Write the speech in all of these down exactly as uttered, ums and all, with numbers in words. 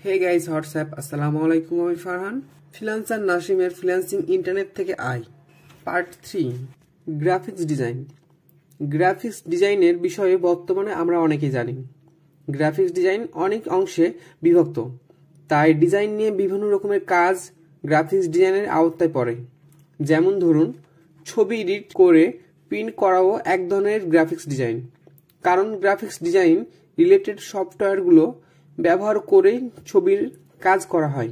Hey guys WhatsApp, আসসালামু আলাইকুম। আমি ফারহান, ফ্রিল্যান্সার নাসিমের ফ্রিল্যান্সিং ইন্টারনেট থেকে আয় part three, graphics design. Graphics ডিজাইনের বিষয়ে বর্তমানে আমরা অনেকেই জানি। গ্রাফিক্স ডিজাইন অনেক অংশে বিভক্ত, তাই ডিজাইন নিয়ে বিভিন্ন রকমের কাজ গ্রাফিক্স ডিজাইনের আওতায় পড়ে। যেমন ধরুন, ছবি এডিট করে প্রিন্ট করাও এক ধরনের গ্রাফিক্স ডিজাইন, কারণ গ্রাফিক্স ডিজাইন রিলেটেড সফটওয়্যারগুলো ব্যবহার করেই ছবির কাজ করা হয়।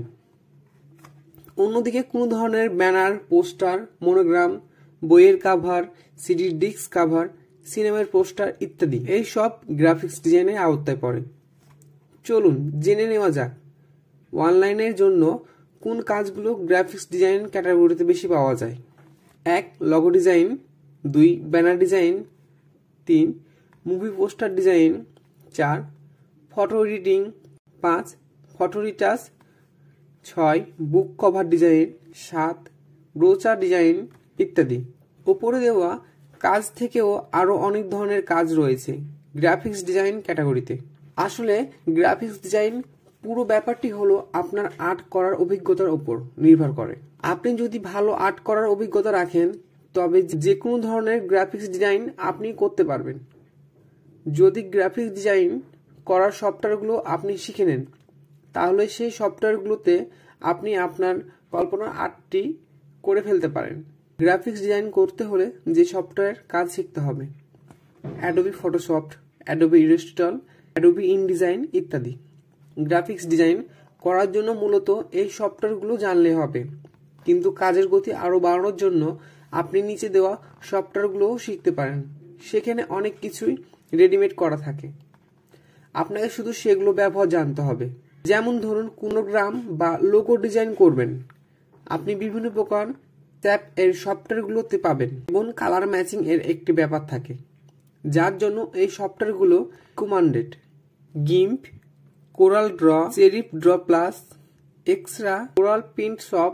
অন্যদিকে কোনো ধরনের ব্যানার, পোস্টার, মনোগ্রাম, বইয়ের কাভার, সিডির ডিস্ক কাভার, সিনেমার পোস্টার ইত্যাদি এই সব গ্রাফিক্স ডিজাইনের আওতায় পড়ে। চলুন জেনে নেওয়া যাক অনলাইনের জন্য কোন কাজগুলো গ্রাফিক্স ডিজাইন ক্যাটাগরিতে বেশি পাওয়া যায়। এক, লগো ডিজাইন। দুই, ব্যানার ডিজাইন। তিন, মুভি পোস্টার ডিজাইন। চার, ফটো এডিটিং। পাঁচ, ফটো রিটাচ। ছয়, বুক কভার ডিজাইন। সাত, ব্রোচার ডিজাইন ইত্যাদি। ওপরে দেওয়া কাজ থেকেও আরও অনেক ধরনের কাজ রয়েছে গ্রাফিক্স ডিজাইন ক্যাটাগরিতে। আসলে গ্রাফিক্স ডিজাইন পুরো ব্যাপারটি হলো আপনার আর্ট করার অভিজ্ঞতার উপর নির্ভর করে। আপনি যদি ভালো আর্ট করার অভিজ্ঞতা রাখেন তবে যে কোনো ধরনের গ্রাফিক্স ডিজাইন আপনি করতে পারবেন। যদি গ্রাফিক্স ডিজাইন করার সফটওয়্যারগুলো আপনি শিখে নেন, তাহলে সেই সফটওয়্যারগুলোতে আপনি আপনার কল্পনার আর্টটি করে ফেলতে পারেন। গ্রাফিক্স ডিজাইন করতে হলে যে সফটওয়্যার কাজ শিখতে হবে: Adobe Photoshop, Adobe Illustrator, Adobe InDesign ইত্যাদি। গ্রাফিক্স ডিজাইন করার জন্য মূলত এই সফটওয়্যারগুলো জানলে হবে, কিন্তু কাজের গতি আরও বাড়ানোর জন্য আপনি নিচে দেওয়া সফটওয়্যারগুলোও শিখতে পারেন। সেখানে অনেক কিছুই রেডিমেড করা থাকে, আপনাকে শুধু সেগুলো ব্যবহার জানতে হবে। যেমন ধরুন, মনোগ্রাম বা লোগো ডিজাইন করবেন, আপনি বিভিন্ন প্রকার ট্যাপ এর সফটওয়্যারগুলোতে পাবেন এবং কালার ম্যাচিং এর একটি ব্যাপার থাকে, যার জন্য এই সফটওয়্যারগুলো recommended: GIMP, Corel Draw, Serif Draw plus, Xara, Corel print shop,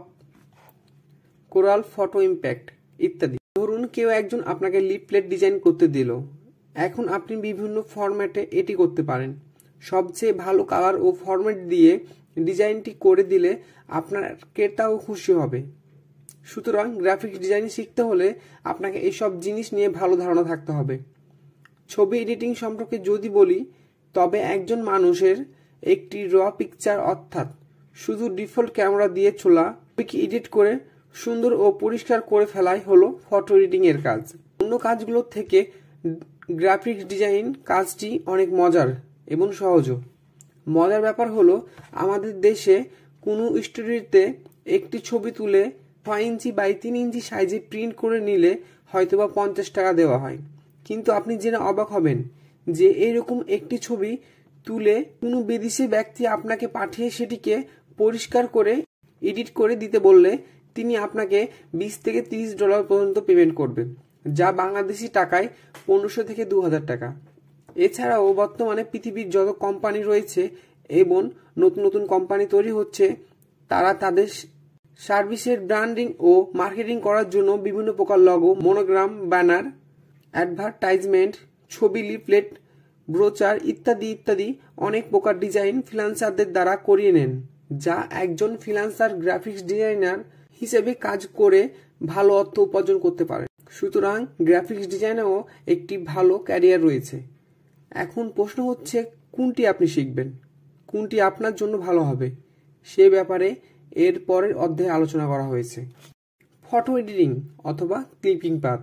Corel photo impact ইত্যাদি। ধরুন কেউ একজন আপনাকে লিফলেট ডিজাইন করতে দিল, এখন আপনি বিভিন্ন ফরম্যাটে এটি করতে পারেন। সবচেয়ে ভালো কালার ও ফরম্যাট দিয়ে ডিজাইনটি করে দিলে আপনার ক্রেতাও খুশি হবে। সুতরাং গ্রাফিক্স ডিজাইন শিখতে হলে আপনাকে এইসব জিনিস নিয়ে ভালো ধারণা থাকতে হবে। ছবি এডিটিং সম্পর্কে যদি বলি, তবে একজন মানুষের একটি র পিকচার, অর্থাৎ শুধু ডিফল্ট ক্যামেরা দিয়ে ছোলা ছবিকে এডিট করে সুন্দর ও পরিষ্কার করে ফেলাই হলো ফটো এডিটিং এর কাজ। অন্য কাজগুলোর থেকে গ্রাফিক্স ডিজাইন কাজটি অনেক মজার এবং সহজও। মজার ব্যাপার হলো, আমাদের দেশে কোনো স্টুডিওতে একটি ছবি তুলে ছয় ইঞ্চি বাই তিন ইঞ্চি সাইজে প্রিন্ট করে নিলে হয়তোবা পঞ্চাশ টাকা দেওয়া হয়, কিন্তু আপনি জেনে অবাক হবেন যে এইরকম একটি ছবি তুলে কোনো বিদেশি ব্যক্তি আপনাকে পাঠিয়ে সেটিকে পরিষ্কার করে এডিট করে দিতে বললে তিনি আপনাকে বিশ থেকে তিরিশ ডলার পর্যন্ত পেমেন্ট করবেন, যা বাংলাদেশি টাকায় পনেরোশো থেকে দু হাজার টাকা। এছাড়াও বর্তমানে পৃথিবীর যত কোম্পানি রয়েছে এবং নতুন নতুন কোম্পানি তৈরি হচ্ছে, তারা তাদের সার্ভিসের ব্র্যান্ডিং ও মার্কেটিং করার জন্য বিভিন্ন প্রকার লগো, মনোগ্রাম, ব্যানার, অ্যাডভার্টাইজমেন্ট, ছবি, লিফলেট, ব্রোচার ইত্যাদি ইত্যাদি অনেক প্রকার ডিজাইন ফ্রিল্যান্সারদের দ্বারা করিয়ে নেন, যা একজন ফ্রিল্যান্সার গ্রাফিক্স ডিজাইনার হিসেবে কাজ করে ভালো অর্থ উপার্জন করতে পারে। সুতরাং গ্রাফিক্স ডিজাইনেও একটি ভালো ক্যারিয়ার রয়েছে। এখন প্রশ্ন হচ্ছে, কোনটি আপনি শিখবেন, কোনটি আপনার জন্য ভালো হবে, সে ব্যাপারে এর পরের অধ্যায়ে আলোচনা করা হয়েছে। ফটো এডিটিং অথবা ক্লিপিং পাথ।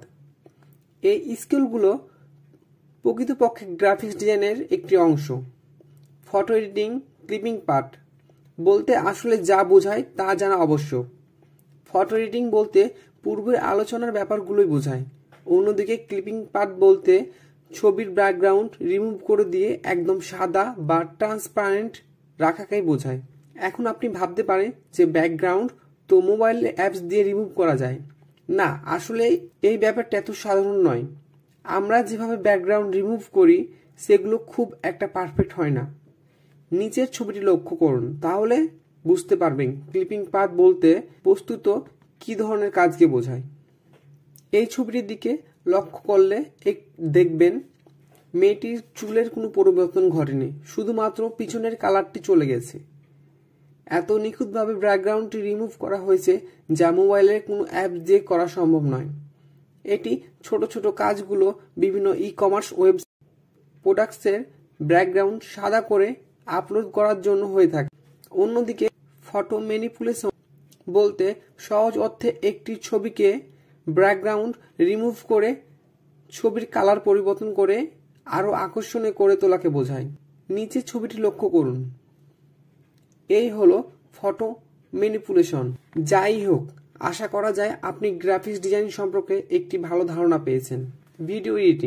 এই স্কিলগুলো প্রকৃতপক্ষে গ্রাফিক্স ডিজাইনের একটি অংশ। ফটো এডিটিং, ক্লিপিং পাথ বলতে আসলে যা বোঝায় তা জানা আবশ্যক। ফটো এডিটিং বলতে পূর্বের আলোচনার ব্যাপারগুলোই বোঝায়। অন্যদিকে ক্লিপিং পাথ বলতে ছবির ব্যাকগ্রাউন্ড রিমুভ করে দিয়ে একদম সাদা বা ট্রান্সপারেন্ট রাখাকেই বোঝায়। এখন আপনি ভাবতে পারেন যে ব্যাকগ্রাউন্ড তো মোবাইল অ্যাপস দিয়ে রিমুভ করা যায়। না, আসলে এই ব্যাপারটা এত সাধারণ নয়। আমরা যেভাবে ব্যাকগ্রাউন্ড রিমুভ করি সেগুলো খুব একটা পারফেক্ট হয় না। নিচের ছবিটি লক্ষ্য করুন, তাহলে বুঝতে পারবেন ক্লিপিং পাথ বলতে বস্তুত কি ধরনের কাজকে বোঝায়। এই ছবিটির দিকে লক্ষ্য করলে দেখবেন মেয়েটির চুলের কোনো পরিবর্তন ঘটেনি, শুধুমাত্র পিছনের কালারটি চলে গেছে। এত নিখুঁতভাবে ব্যাকগ্রাউন্ডটি রিমুভ করা হয়েছে যা মোবাইলের কোনো অ্যাপ দিয়ে করা সম্ভব নয়। এটি ছোট ছোট কাজগুলো বিভিন্ন ই কমার্স ওয়েব প্রোডাক্টসের ব্যাকগ্রাউন্ড সাদা করে আপলোড করার জন্য হয়ে থাকে। অন্যদিকে ফটো ম্যানিপুলেশন বলতে সহজ অর্থে একটি ছবিকে ব্যাকগ্রাউন্ড রিমুভ করে ছবির কালার পরিবর্তন করে আরও আকর্ষণীয় করে তোলাকে বোঝায়। নিচে ছবিটি লক্ষ্য করুন। এই হলো ফটো ম্যানিপুলেশন। যাই হোক, আশা করা যায় আপনি গ্রাফিক্স ডিজাইন সম্পর্কে একটি ভালো ধারণা পেয়েছেন। Video editing.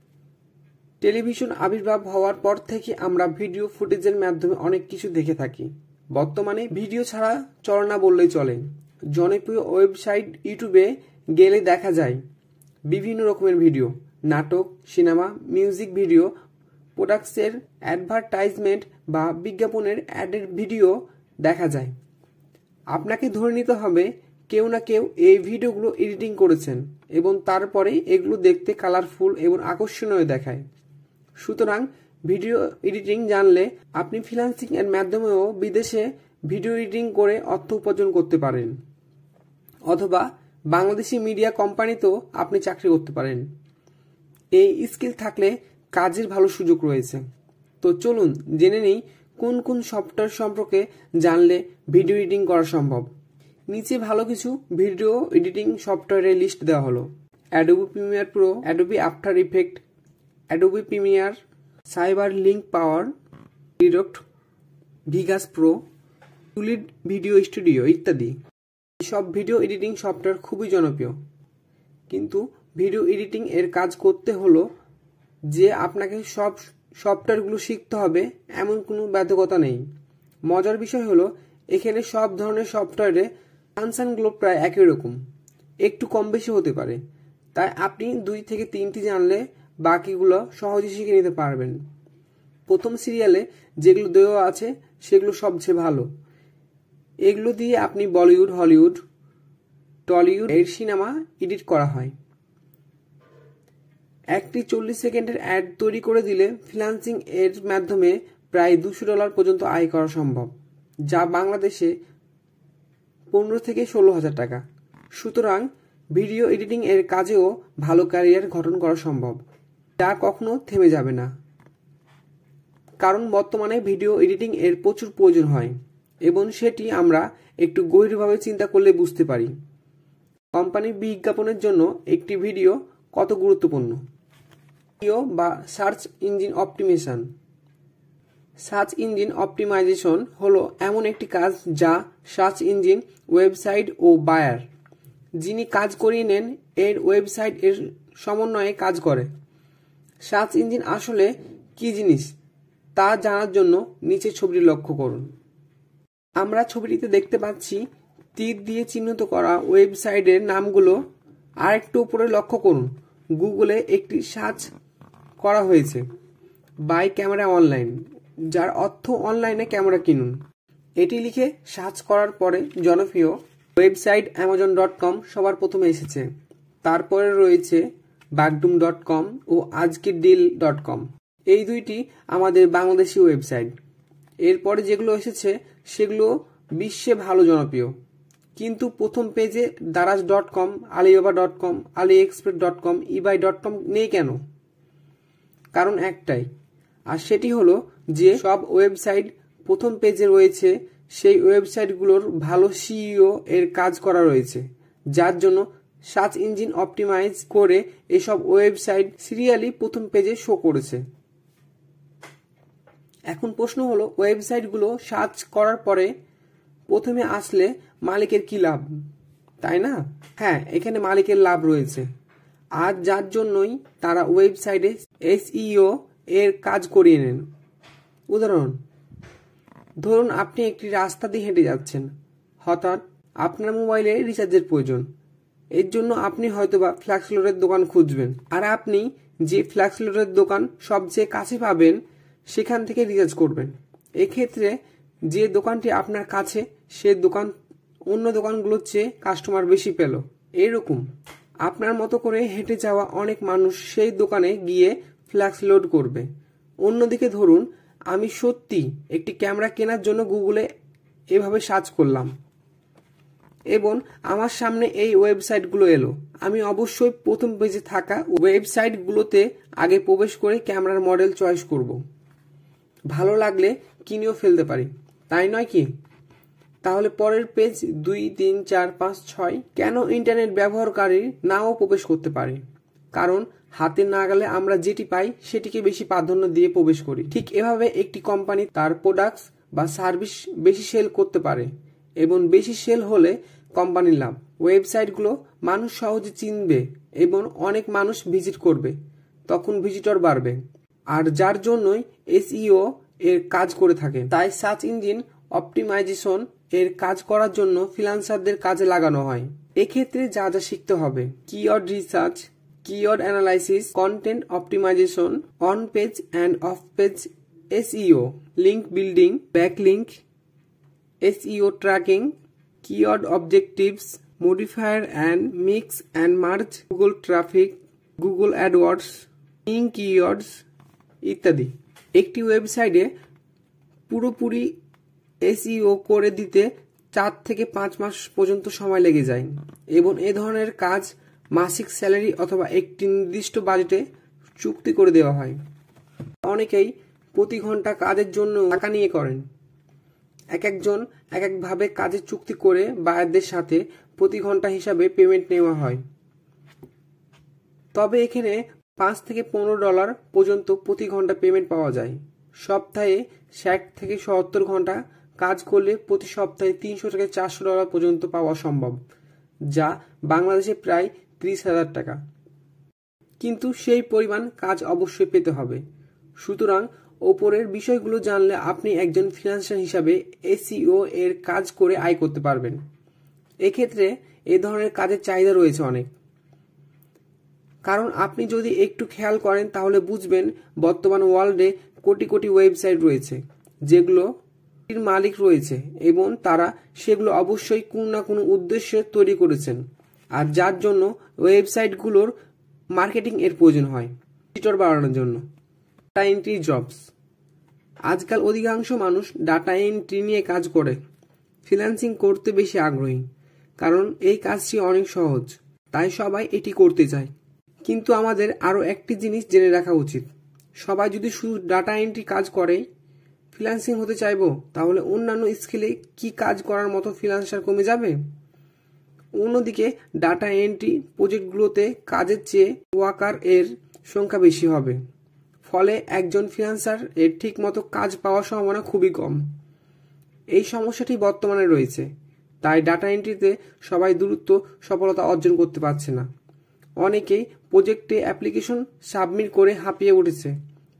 টেলিভিশন আবির্ভাব হওয়ার পর থেকে আমরা ভিডিও ফুটেজের মাধ্যমে অনেক কিছু দেখে থাকি। বর্তমানে ভিডিও ছাড়া চলে না বললেই চলে। জনপ্রিয় ওয়েবসাইট ইউটিউবে গেলে দেখা যায় বিভিন্ন রকমের ভিডিও, নাটক, সিনেমা, মিউজিক ভিডিও, প্রোডাক্টসের অ্যাডভার্টাইজমেন্ট বা বিজ্ঞাপনের অ্যাডের ভিডিও দেখা যায়। আপনাকে ধরে নিতে হবে কেউ না কেউ এই ভিডিওগুলো এডিটিং করেছেন এবং তারপরে এগুলো দেখতে কালারফুল এবং আকর্ষণীয় দেখায়। সুতরাং ভিডিও এডিটিং জানলে আপনি ফ্রিল্যান্সিং এর মাধ্যমেও বিদেশে ভিডিও এডিটিং করে অর্থ উপার্জন করতে পারেন, অথবা বাংলাদেশি মিডিয়া কোম্পানিতেও আপনি চাকরি করতে পারেন। এই স্কিল থাকলে কাজের ভালো সুযোগ রয়েছে। তো চলুন জেনে নিই কোন কোন সফটওয়্যার সম্পর্কে জানলে ভিডিও এডিটিং করা সম্ভব। নিচে ভালো কিছু ভিডিও এডিটিং সফটওয়্যারের লিস্ট দেওয়া হলো। Adobe Premiere Pro, Adobe After Effect, Adobe Premiere, Cyber Link Power, Direct, Vegas Pro, টুলিড ভিডিও স্টুডিও ইত্যাদি। সব ভিডিও এডিটিং সফটওয়্যার খুবই জনপ্রিয়, কিন্তু ভিডিও এডিটিং এর কাজ করতে হলো যে আপনাকে সব সফটওয়্যারগুলো শিখতে হবে এমন কোনো বাধ্যকতা নেই। মজার বিষয় হলো এখানে সব ধরনের সফটওয়্যারে ফাংশনগুলো প্রায় একই রকম, একটু কম বেশি হতে পারে। তাই আপনি দুই থেকে তিনটি জানলে বাকিগুলো সহজে শিখে নিতে পারবেন। প্রথম সিরিয়ালে যেগুলো দেওয়া আছে সেগুলো সবচেয়ে ভালো। এগুলো দিয়ে আপনি বলিউড, হলিউড, টলিউড এর সিনেমা এডিট করা হয়। একটি চল্লিশ সেকেন্ডের অ্যাড তৈরি করে দিলে ফ্রিল্যান্সিং এর মাধ্যমে প্রায় দুশো ডলার পর্যন্ত আয় করা সম্ভব, যা বাংলাদেশে পনেরো থেকে ষোলো হাজার টাকা। সুতরাং ভিডিও এডিটিং এর কাজেও ভালো ক্যারিয়ার গঠন করা সম্ভব, যা কখনো থেমে যাবে না। কারণ বর্তমানে ভিডিও এডিটিং এর প্রচুর প্রয়োজন হয় এবং সেটি আমরা একটু গভীরভাবে চিন্তা করলে বুঝতে পারি। কোম্পানির বিজ্ঞাপনের জন্য একটি ভিডিও কত গুরুত্বপূর্ণ। ভিডিও বা search engine optimization. Search engine optimization হলো এমন একটি কাজ যা সার্চ ইঞ্জিন, ওয়েবসাইট ও বায়ার যিনি কাজ করিয়ে নেন এর ওয়েবসাইট এর সমন্বয়ে কাজ করে। সার্চ ইঞ্জিন আসলে কি জিনিস তা জানার জন্য নিচে ছবিটি লক্ষ্য করুন। আমরা ছবিটিতে দেখতে পাচ্ছি তীর দিয়ে চিহ্নিত করা ওয়েবসাইটের নামগুলো। আর একটু উপরে লক্ষ্য করুন, গুগলে একটি সার্চ করা হয়েছে বাই ক্যামেরা অনলাইন, যার অর্থ অনলাইনে ক্যামেরা কিনুন। এটি লিখে সার্চ করার পরে জনপ্রিয় ওয়েবসাইট অ্যামাজন ডট কম সবার প্রথমে এসেছে। তারপরে রয়েছে বাগডুম ডট কম ও আজকের ডিল ডট কম। এই দুইটি আমাদের বাংলাদেশি ওয়েবসাইট। এরপরে যেগুলো এসেছে সেগুলো বিশ্বে ভালো জনপ্রিয়, কিন্তু প্রথম পেজে Daraz dot com, Alibaba dot com, AliExpress dot com, eBay dot com নেই কেন? কারণ একটাই, আর সেটি হলো যে সব ওয়েবসাইট প্রথম পেজে রয়েছে সেই ওয়েবসাইটগুলোর ভালো সিইও এর কাজ করা রয়েছে, যার জন্য সার্চ ইঞ্জিন অপটিমাইজ করে এসব ওয়েবসাইট সিরিয়ালি প্রথম পেজে শো করেছে। এখন প্রশ্ন হলো, ওয়েবসাইটগুলো সার্চ করার পরে প্রথমে আসলে মালিকের কি লাভ, তাই না? হ্যাঁ, এখানে মালিকের লাভ রয়েছে, আর যার জন্যই তারা ওয়েবসাইটে এসইও এর কাজ করিয়ে নেন। উদাহরণ, ধরুন আপনি একটি রাস্তা দিয়ে হেঁটে যাচ্ছেন, হঠাৎ আপনার মোবাইলে রিচার্জের প্রয়োজন। এর জন্য আপনি হয়তোবা ফ্ল্যাক্স লোডের দোকান খুঁজবেন, আর আপনি যে ফ্ল্যাক্স লোডের দোকান সবচেয়ে কাছে পাবেন সেখান থেকে রিচার্জ করবেন। এক্ষেত্রে যে দোকানটি আপনার কাছে সে দোকান অন্য দোকানগুলোর চেয়ে কাস্টমার বেশি পেল। এরকম আপনার মতো করে হেঁটে যাওয়া অনেক মানুষ সেই দোকানে গিয়ে ফ্ল্যাক্স লোড করবে। অন্যদিকে ধরুন আমি সত্যি একটি ক্যামেরা কেনার জন্য গুগলে এভাবে সার্চ করলাম এবং আমার সামনে এই ওয়েবসাইটগুলো এলো। আমি অবশ্যই প্রথম পেজে থাকা ওয়েবসাইটগুলোতে আগে প্রবেশ করে ক্যামেরার মডেল চয়েস করব। ভালো লাগলে কিনেও ফেলতে পারি, তাই নয় কি? তাহলে পরের পেজ দুই তিন চার পাঁচ ছয় কেন ইন্টারনেট ব্যবহারকারী নাও প্রবেশ করতে পারে? কারণ হাতে না গেলে আমরা যেটি পাই সেটিকে বেশি প্রাধান্য দিয়ে প্রবেশ করি। ঠিক এভাবে একটি কোম্পানি তার প্রোডাক্টস বা সার্ভিস বেশি সেল করতে পারে এবং বেশি সেল হলে কোম্পানির লাভ। ওয়েবসাইটগুলো মানুষ সহজে চিনবে এবং অনেক মানুষ ভিজিট করবে, তখন ভিজিটর বাড়বে, আর যার জন্যই এসইও এর কাজ করে থাকে। তাই সার্চ ইঞ্জিন অপটিমাইজেশন এর কাজ করার জন্য ফ্রিল্যান্সারদের কাজে লাগানো হয়। এক্ষেত্রে যা যা শিখতে হবে: keyword research, keyword analysis, content optimization, on page and off page SEO, link building, backlink, SEO tracking, keyword objectives, modifier and mix and merge, Google traffic, Google AdWords, link keywords ইত্যাদি। একটি ওয়েবসাইটে পুরোপুরি এসইও করে দিতে চার থেকে পাঁচ মাস পর্যন্ত সময় লেগে যায় এবং এ ধরনের কাজ মাসিক স্যালারি অথবা একটি নির্দিষ্ট বাজেটে চুক্তি করে দেওয়া হয়। অনেকেই প্রতি ঘন্টা কাজের জন্য টাকা নিয়ে করেন। এক একজন এক একভাবে কাজের চুক্তি করে বায়ারদের সাথে প্রতি ঘন্টা হিসাবে পেমেন্ট নেওয়া হয়। তবে এখানে পাঁচ থেকে পনেরো ডলার পর্যন্ত প্রতি ঘন্টা পেমেন্ট পাওয়া যায়। সপ্তাহে ষাট থেকে সত্তর ঘন্টা কাজ করলে প্রতি সপ্তাহে তিনশো থেকে চারশো ডলার পর্যন্ত পাওয়া সম্ভব, যা বাংলাদেশে প্রায় ত্রিশ হাজার টাকা। কিন্তু সেই পরিমাণ কাজ অবশ্যই পেতে হবে। সুতরাং ওপরের বিষয়গুলো জানলে আপনি একজন ফ্রিল্যান্সার হিসাবে এসইও এর কাজ করে আয় করতে পারবেন। এক্ষেত্রে এ ধরনের কাজের চাহিদা রয়েছে অনেক। কারণ আপনি যদি একটু খেয়াল করেন তাহলে বুঝবেন বর্তমান ওয়ার্ল্ডে কোটি কোটি ওয়েবসাইট রয়েছে যেগুলো মালিক রয়েছে এবং তারা সেগুলো অবশ্যই কোনো না কোনো উদ্দেশ্যে তৈরি করেছেন, আর যার জন্য ওয়েবসাইটগুলোর মার্কেটিং এর প্রয়োজন হয় ভিজিটর বাড়ানোর জন্য। Data entry jobs. আজকাল অধিকাংশ মানুষ ডাটা এন্ট্রি নিয়ে কাজ করে। ফ্রিল্যান্সিং করতে বেশি আগ্রহী কারণ এই কাজটি অনেক সহজ, তাই সবাই এটি করতে চায়। কিন্তু আমাদের আরও একটি জিনিস জেনে রাখা উচিত: সবাই যদি শুধু ডাটা এন্ট্রি কাজ করে ফ্রিল্যান্সিং হতে চাইব, তাহলে অন্যান্য স্কিলে কি কাজ করার মতো ফ্রিল্যান্সার কমে যাবে। অন্যদিকে ডাটা এন্ট্রি প্রজেক্টগুলোতে কাজের চেয়ে ওয়ার্কার এর সংখ্যা বেশি হবে, ফলে একজন ফ্রিল্যান্সার এর ঠিক মতো কাজ পাওয়ার সম্ভাবনা খুবই কম। এই সমস্যাটি বর্তমানে রয়েছে, তাই ডাটা এন্ট্রিতে সবাই দ্রুত সফলতা অর্জন করতে পারছে না। অনেকেই প্রজেক্টে অ্যাপ্লিকেশন সাবমিট করে হাঁপিয়ে উঠেছে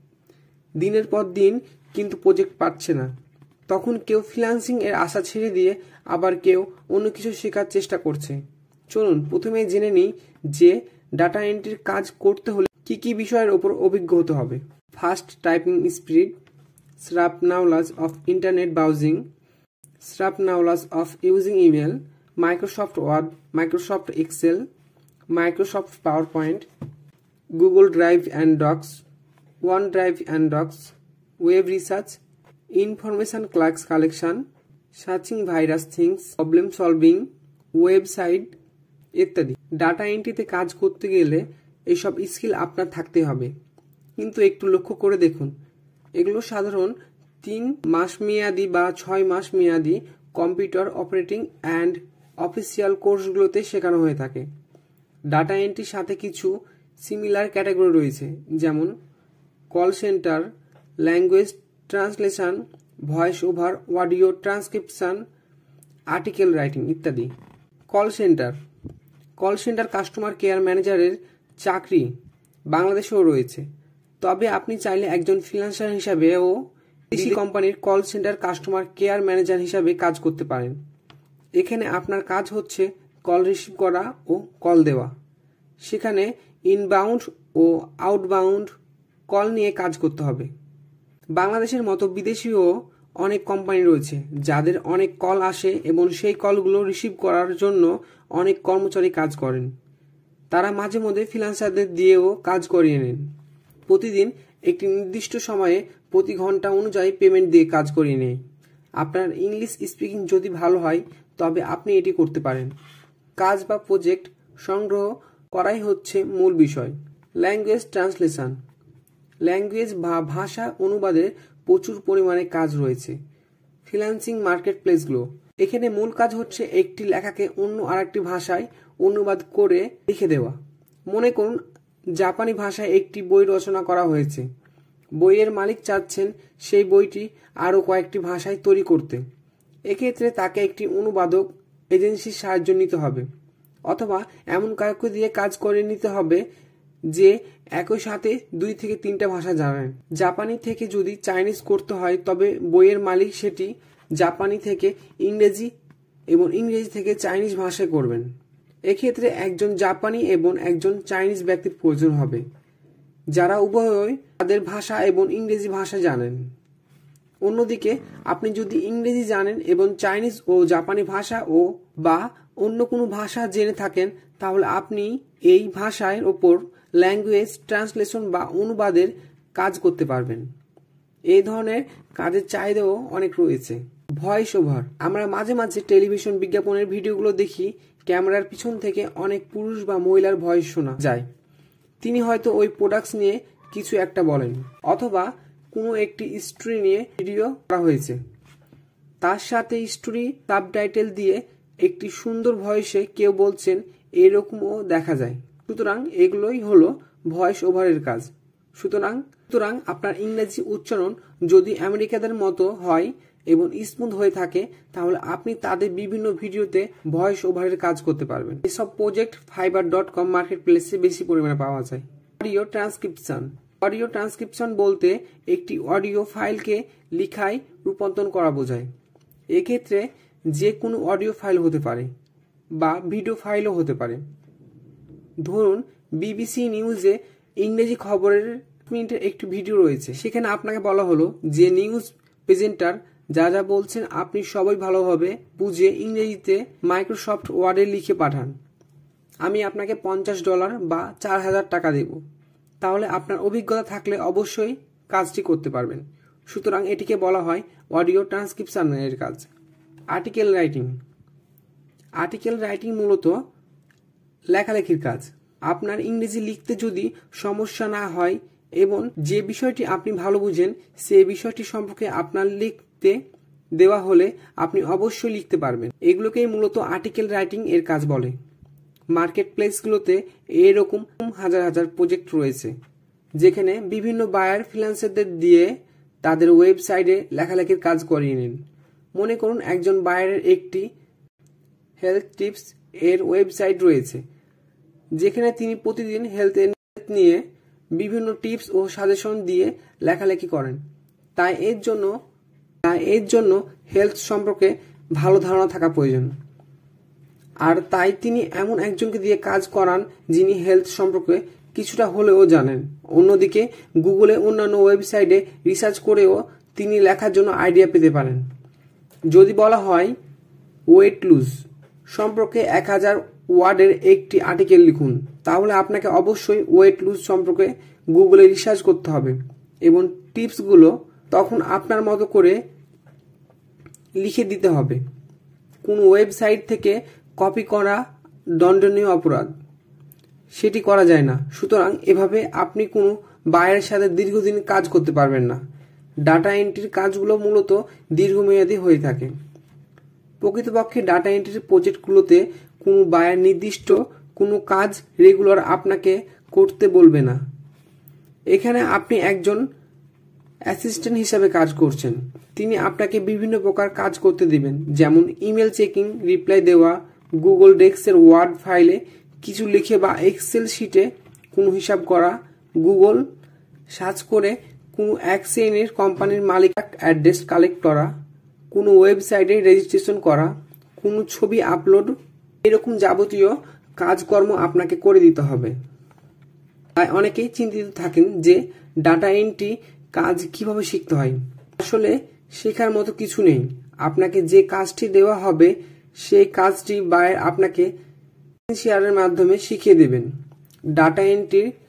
দিনের পর দিন, কিন্তু প্রজেক্ট পাচ্ছে না। তখন কেউ ফ্রিল্যান্সিং এর আশা ছেড়ে দিয়ে আবার কেউ অন্য কিছু শেখার চেষ্টা করছে। চলুন প্রথমে জেনে নিই যে ডাটা এন্ট্রির কাজ করতে হলে কি কি বিষয়ের উপর অভিজ্ঞ হতে হবে। Fast typing speed, sharp knowledge of internet browsing, sharp knowledge of using email, Microsoft Word, Microsoft Excel, Microsoft PowerPoint, Google Drive and Docs, OneDrive and Docs, web research, information clerks collection, searching various things, problem solving, website ইত্যাদি। Data এন্ট্রিতে কাজ করতে গেলে এইসব skill আপনার থাকতে হবে, কিন্তু একটু লক্ষ্য করে দেখুন, এগুলো সাধারণ তিন মাস মেয়াদি বা ছয় মাস মেয়াদি কম্পিউটার অপারেটিং অ্যান্ড অফিসিয়াল কোর্সগুলোতে শেখানো হয়ে থাকে। ডাটা এন্ট্রির সাথে কিছু সিমিলার ক্যাটাগরি রয়েছে, যেমন call centre, language translation, voice over audio transcription, article writing ইত্যাদি। Call centre call centre customer care ম্যানেজারের চাকরি বাংলাদেশেও রয়েছে, তবে আপনি চাইলে একজন ফ্রিল্যান্সার হিসাবেও বিদেশি কোম্পানির call centre customer care manager হিসাবে কাজ করতে পারেন। এখানে আপনার কাজ হচ্ছে কল রিসিভ করা ও কল দেওয়া। সেখানে ইনবাউন্ড ও আউটবাউন্ড কল নিয়ে কাজ করতে হবে। বাংলাদেশের মতো বিদেশিও অনেক কোম্পানি রয়েছে যাদের অনেক কল আসে এবং সেই কলগুলো রিসিভ করার জন্য অনেক কর্মচারী কাজ করেন। তারা মাঝে মধ্যে ফ্রিল্যান্সারদের দিয়েও কাজ করিয়ে নেন। প্রতিদিন একটি নির্দিষ্ট সময়ে প্রতি ঘন্টা অনুযায়ী পেমেন্ট দিয়ে কাজ করিয়ে নেয়। আপনার ইংলিশ স্পিকিং যদি ভালো হয় তবে আপনি এটি করতে পারেন। কাজ বা প্রজেক্ট সংগ্রহ করাই হচ্ছে মূল বিষয়। ল্যাঙ্গুয়েজ ট্রান্সলেশন, ল্যাঙ্গুয়েজ বা ভাষা অনুবাদের প্রচুর পরিমাণে কাজ রয়েছে। ফ্রিল্যান্সিং মার্কেট প্লেসগুলো, এখানে মূল কাজ হচ্ছে একটি লেখাকে অন্য আরেকটি ভাষায় অনুবাদ করে লিখে দেওয়া। মনে করুন জাপানি ভাষায় একটি বই রচনা করা হয়েছে, বইয়ের মালিক চাচ্ছেন সেই বইটি আরও কয়েকটি ভাষায় তৈরি করতে। এক্ষেত্রে তাকে একটি অনুবাদক এজেন্সির সাহায্য নিতে হবে, অথবা এমন কাউকে দিয়ে কাজ করে নিতে হবে যে একই সাথে দুই থেকে তিনটা ভাষা জানেন। জাপানি থেকে যদি চাইনিজ করতে হয় তবে বইয়ের মালিক সেটি জাপানি থেকে ইংরেজি এবং ইংরেজি থেকে চাইনিজ ভাষায় করবেন। এক্ষেত্রে একজন জাপানি এবং একজন চাইনিজ ব্যক্তির প্রয়োজন হবে যারা উভয়ই তাদের ভাষা এবং ইংরেজি ভাষা জানেন। অন্যদিকে আপনি যদি ইংরেজি জানেন এবং চাইনিজ ও জাপানি ভাষা ও বা অন্য কোনো ভাষা জেনে থাকেন তাহলে আপনি এই ভাষার ওপর ল্যাঙ্গুয়েজ ট্রান্সলেশন বা অনুবাদের কাজ করতে পারবেন। এই ধরনের কাজের চাহিদাও অনেক রয়েছে। ভয়েস ওভার, আমরা মাঝে মাঝে টেলিভিশন বিজ্ঞাপনের ভিডিওগুলো দেখি, ক্যামেরার পিছন থেকে অনেক পুরুষ বা মহিলার ভয়েস শোনা যায়। তিনি হয়তো ওই প্রোডাক্টস নিয়ে কিছু একটা বলেন, অথবা কোনো একটি স্টোরি নিয়ে ভিডিও করা হয়েছে, তার সাথে স্টোরি সাবটাইটেল দিয়ে একটি সুন্দর ভয়েসে কেউ বলছেন, এরকমও দেখা যায়। সুতরাং এগুলোই হলো ভয়েস ওভারের কাজ। সুতরাং সুতরাং আপনার ইংরেজি উচ্চারণ যদি আমেরিকাদের মতো হয় এবং স্মুথ হয়ে থাকে তাহলে আপনি তাদের বিভিন্ন ভিডিওতে ভয়েস ওভারের কাজ করতে পারবেন। এসব প্রজেক্ট ফাইবার ডট কম মার্কেট প্লেসে বেশি পরিমাণে পাওয়া যায়। অডিও ট্রান্সক্রিপশন, অডিও ট্রান্সক্রিপশন বলতে একটি অডিও ফাইলকে লিখায় রূপান্তর করা বোঝায়। এক্ষেত্রে যে কোনো অডিও ফাইল হতে পারে বা ভিডিও ফাইলও হতে পারে। ধরুন বিবিসি নিউজে ইংরেজি খবরের মিনিটের একটি ভিডিও রয়েছে, সেখানে আপনাকে বলা হলো যে নিউজ প্রেজেন্টার যা যা বলছেন আপনি সবাই ভালোভাবে বুঝে ইংরেজিতে মাইক্রোসফট ওয়ার্ডে লিখে পাঠান। আমি আপনাকে পঞ্চাশ ডলার বা চার হাজার টাকা দেব। তাহলে আপনার অভিজ্ঞতা থাকলে অবশ্যই কাজটি করতে পারবেন। সুতরাং এটিকে বলা হয় অডিও ট্রান্সক্রিপশনের কাজ। আর্টিকেল রাইটিং, আর্টিকেল রাইটিং মূলত লেখালেখির কাজ। আপনার ইংরেজি লিখতে যদি সমস্যা না হয় এবং যে বিষয়টি আপনি ভালো বুঝেন সেই বিষয়টি সম্পর্কে আপনার লিখতে দেওয়া হলে আপনি অবশ্যই লিখতে পারবেন। এগুলোকেই মূলত আর্টিকেল রাইটিং এর কাজ বলে। মার্কেট প্লেসগুলোতে এরকম হাজার হাজার প্রজেক্ট রয়েছে যেখানে বিভিন্ন বায়ার ফ্রিল্যান্সারদের দিয়ে তাদের ওয়েবসাইটে লেখালেখির কাজ করিয়ে নিন। মনে করুন একজন বায়ারের একটি হেলথ টিপস এর ওয়েবসাইট রয়েছে যেখানে তিনি প্রতিদিন হেলথ নিয়ে বিভিন্ন টিপস ও সাজেশন দিয়ে লেখালেখি করেন। তাই এর জন্য তাই এর জন্য হেলথ সম্পর্কে ভালো ধারণা থাকা প্রয়োজন, আর তাই তিনি এমন একজনকে দিয়ে কাজ করান যিনি হেলথ সম্পর্কে কিছুটা হলেও জানেন। অন্যদিকে গুগলে অন্যান্য ওয়েবসাইটে রিসার্চ করেও তিনি লেখার জন্য আইডিয়া পেতে পারেন। যদি বলা হয় ওয়েট লুজ সম্পর্কে এক হাজার ওয়ার্ডের একটি আর্টিকেল লিখুন, তাহলে আপনাকে অবশ্যই ওয়েট লুজ সম্পর্কে গুগলে রিসার্চ করতে হবে এবং টিপসগুলো তখন আপনার মতো করে লিখে দিতে হবে। কোনো ওয়েবসাইট থেকে কপি করা দণ্ডনীয় অপরাধ, সেটি করা যায় না। সুতরাং এভাবে আপনি কোনো বায়ারের সাথে দীর্ঘদিন কাজ করতে পারবেন না। ডাটা এন্ট্রির কাজগুলো মূলত দীর্ঘমেয়াদী হয়ে থাকে। প্রকৃতপক্ষে ডাটা এন্ট্রির প্রজেক্টগুলোতে কোনো বায়ার নির্দিষ্ট কোনো কাজ রেগুলার আপনাকে করতে বলবে না। এখানে আপনি একজন অ্যাসিস্ট্যান্ট হিসাবে কাজ করছেন। তিনি আপনাকে বিভিন্ন প্রকার কাজ করতে দিবেন, যেমন ইমেল চেকিং, রিপ্লাই দেওয়া, গুগল ডেস্কের ওয়ার্ড ফাইলে কিছু লিখে বা এক্সেল শিটে কোনো হিসাব করা, গুগল সার্চ করে কোনো এক শ্রেণীর কোম্পানির মালিক অ্যাড্রেস কালেক্ট করা, কোনো ওয়েবসাইটে রেজিস্ট্রেশন করা, কোনো ছবি আপলোড, এরকম যাবতীয় কাজকর্ম আপনাকে করে দিতে হবে। তাই অনেকেই চিন্তিত থাকেন যে ডাটা এন্ট্রি কাজ কিভাবে শিখতে হয়। আসলে শেখার মতো কিছু নেই। আপনাকে যে কাজটি দেওয়া হবে সেই কাজটি বায়ার আপনাকে শেয়ারের মাধ্যমে শিখিয়ে দেবেন। ডাটা এন্ট্রির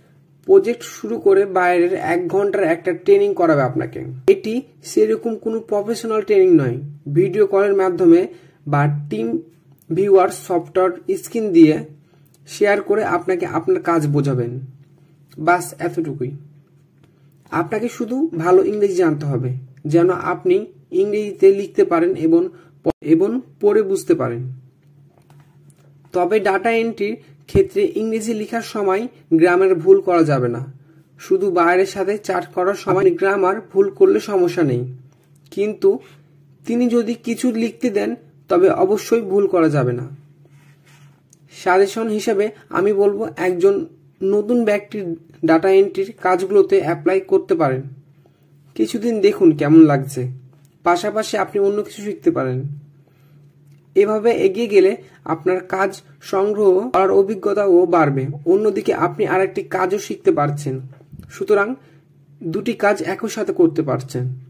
প্রজেক্ট শুরু করে বাইরের এক ঘন্টার একটা ট্রেনিং করাবে আপনাকে। এটি সেরকম কোনো প্রফেশনাল ট্রেনিং নয়, ভিডিও কলের মাধ্যমে বা টিম ভিউয়ার সফটওয়্যার স্ক্রিন দিয়ে শেয়ার করে আপনাকে আপনার কাজ বোঝাবেন। বাস এতটুকুই। আপনাকে শুধু ভালো ইংরেজি জানতে হবে, যেন আপনি ইংরেজিতে লিখতে পারেন এবং এবং পড়ে বুঝতে পারেন। তবে ডাটা এন্ট্রির ক্ষেত্রে ইংরেজি লেখার সময় গ্রামার ভুল করা যাবে না। শুধু বাইরের সাথে চ্যাট করার সময় গ্রামার ভুল করলে সমস্যা নেই, কিন্তু তিনি যদি কিছু লিখতে দেন তবে অবশ্যই ভুল করা যাবে না। সাজেশন হিসেবে আমি বলবো একজন নতুন ব্যক্তির ডাটা এন্ট্রির কাজগুলোতে অ্যাপ্লাই করতে পারেন। কিছুদিন দেখুন কেমন লাগছে, পাশাপাশি আপনি অন্য কিছু শিখতে পারেন। এভাবে এগিয়ে গেলে আপনার কাজ সংগ্রহ করার অভিজ্ঞতাও বাড়বে, অন্যদিকে আপনি আরেকটি কাজও শিখতে পারছেন। সুতরাং দুটি কাজ একই সাথে করতে পারছেন।